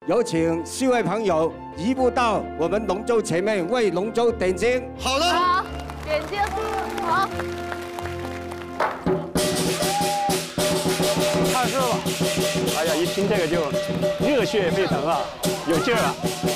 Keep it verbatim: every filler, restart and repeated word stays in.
有请四位朋友移步到我们龙舟前面为龙舟点睛。 好的。 好，点睛，好。 看是吧？哎呀，一听这个就热血沸腾啊，有劲儿啊！